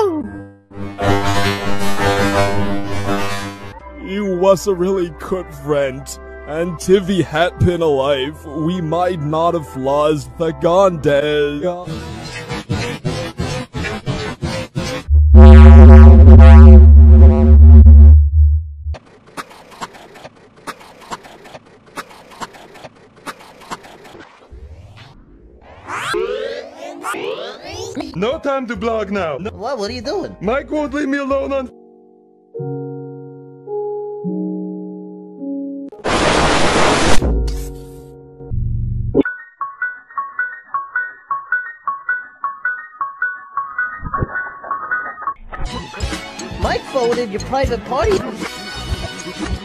You was a really good friend, and if he had been alive, we might not have lost the Gondel. No time to blog now. What are you doing? Mike won't leave me alone on... Mike forwarded your private party.